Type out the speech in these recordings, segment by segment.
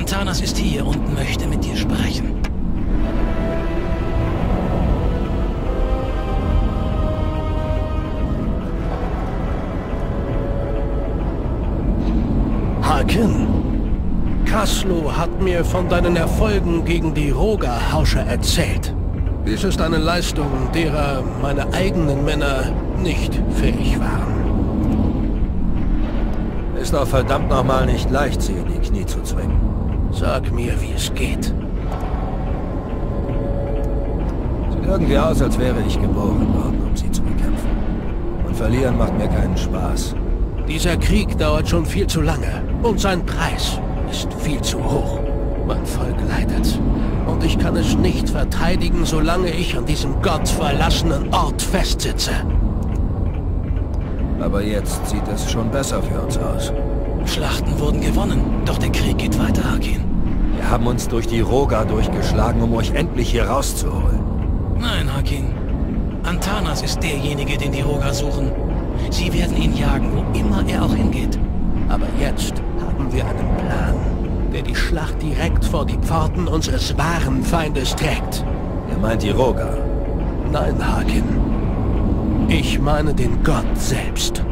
Antanas ist hier und möchte mit dir sprechen. Harkin, Kaslo hat mir von deinen Erfolgen gegen die Rhogar-Herrscher erzählt. Dies ist eine Leistung, derer meine eigenen Männer nicht fähig waren. Ist doch verdammt nochmal nicht leicht, sie in die Knie zu zwingen. Sag mir, wie es geht. Sieht irgendwie aus, als wäre ich geboren worden, um sie zu bekämpfen. Und verlieren macht mir keinen Spaß. Dieser Krieg dauert schon viel zu lange und sein Preis ist viel zu hoch. Mein Volk leidet und ich kann es nicht verteidigen, solange ich an diesem gottverlassenen Ort festsitze. Aber jetzt sieht es schon besser für uns aus. Schlachten wurden gewonnen, doch der Krieg geht weiter, Harkin. Wir haben uns durch die Rhogar durchgeschlagen, um euch endlich hier rauszuholen. Nein, Harkin. Antanas ist derjenige, den die Rhogar suchen. Sie werden ihn jagen, wo immer er auch hingeht. Aber jetzt haben wir einen Plan, der die Schlacht direkt vor die Pforten unseres wahren Feindes trägt. Ihr meint die Rhogar? Nein, Harkin. Ich meine den Gott selbst.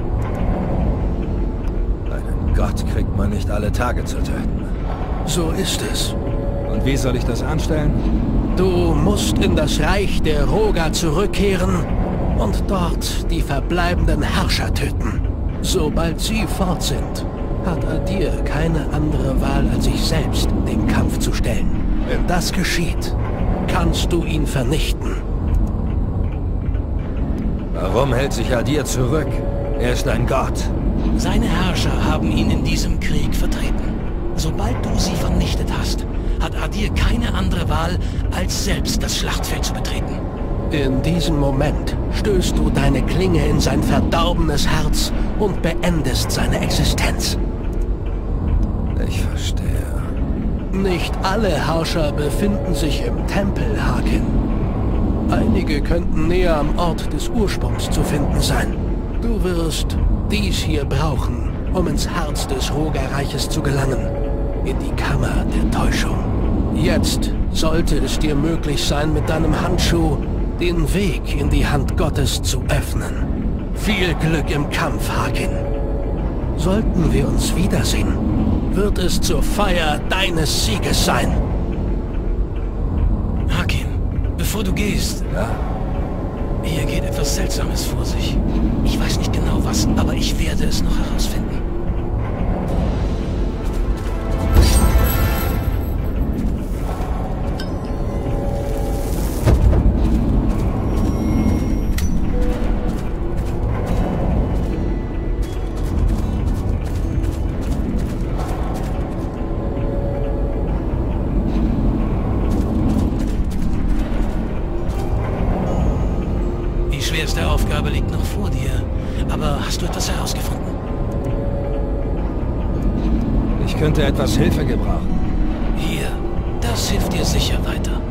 Einen Gott kriegt man nicht alle Tage zu töten. So ist es. Und wie soll ich das anstellen? Du musst in das Reich der Rhogar zurückkehren und dort die verbleibenden Herrscher töten. Sobald sie fort sind, hat Adir keine andere Wahl, als sich selbst dem Kampf zu stellen. Wenn das geschieht, kannst du ihn vernichten. Warum hält sich Adir zurück? Er ist ein Gott. Seine Herrscher haben ihn in diesem Krieg vertreten. Sobald du sie vernichtet hast, hat Adir keine andere Wahl, als selbst das Schlachtfeld zu betreten. In diesem Moment stößt du deine Klinge in sein verdorbenes Herz und beendest seine Existenz. Ich verstehe. Nicht alle Herrscher befinden sich im Tempel, Harkin. Einige könnten näher am Ort des Ursprungs zu finden sein. Du wirst dies hier brauchen, um ins Herz des Rhogar-Reiches zu gelangen. In die Kammer der Täuschung. Jetzt sollte es dir möglich sein, mit deinem Handschuh den Weg in die Hand Gottes zu öffnen. Viel Glück im Kampf, Harkin. Sollten wir uns wiedersehen, wird es zur Feier deines Sieges sein. Harkin, bevor du gehst... Ja? Hier geht etwas Seltsames vor sich. Ich weiß nicht genau was, aber ich werde es noch herausfinden. Die schwerste Aufgabe liegt noch vor dir. Aber hast du etwas herausgefunden? Ich könnte etwas Hilfe gebrauchen. Hier, das hilft dir sicher weiter.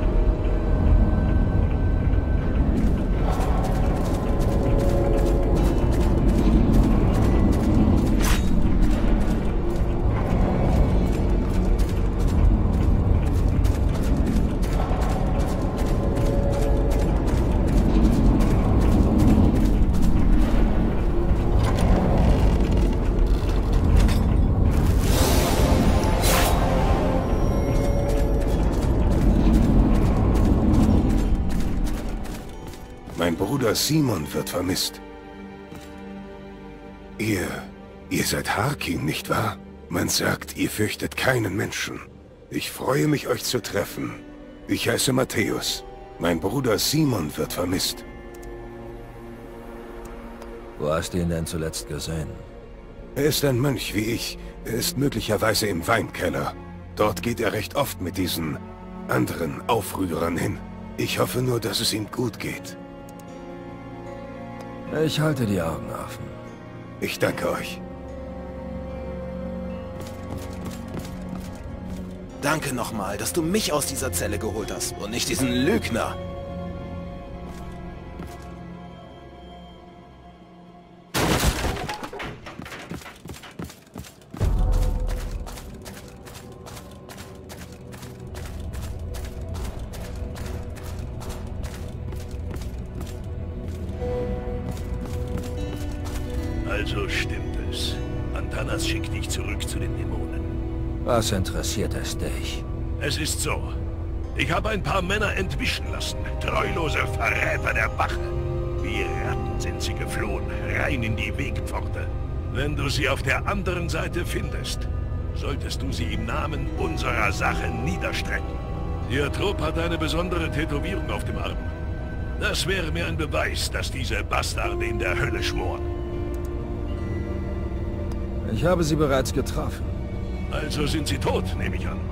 Mein Bruder Simon wird vermisst. Ihr seid Harkin, nicht wahr? Man sagt, ihr fürchtet keinen Menschen. Ich freue mich, euch zu treffen. Ich heiße Matthäus. Mein Bruder Simon wird vermisst. Wo hast du ihn denn zuletzt gesehen? Er ist ein Mönch wie ich. Er ist möglicherweise im Weinkeller. Dort geht er recht oft mit diesen anderen Aufrührern hin. Ich hoffe nur, dass es ihm gut geht. Ich halte die Augen offen. Ich danke euch. Danke nochmal, dass du mich aus dieser Zelle geholt hast und nicht diesen Lügner. So stimmt es. Antanas schickt dich zurück zu den Dämonen. Was interessiert es dich? Es ist so. Ich habe ein paar Männer entwischen lassen. Treulose Verräter der Wache. Wie Ratten sind sie geflohen, rein in die Wegpforte. Wenn du sie auf der anderen Seite findest, solltest du sie im Namen unserer Sache niederstrecken. Ihr Trupp hat eine besondere Tätowierung auf dem Arm. Das wäre mir ein Beweis, dass diese Bastarde in der Hölle schmoren. Ich habe sie bereits getroffen. Also sind sie tot, nehme ich an.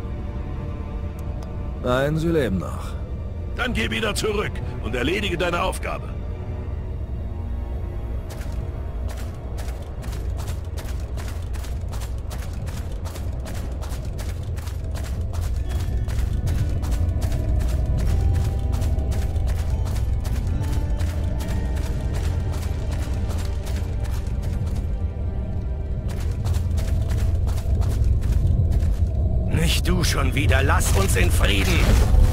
Nein, sie leben noch. Dann geh wieder zurück und erledige deine Aufgabe. Nicht du schon wieder. Lass uns in Frieden.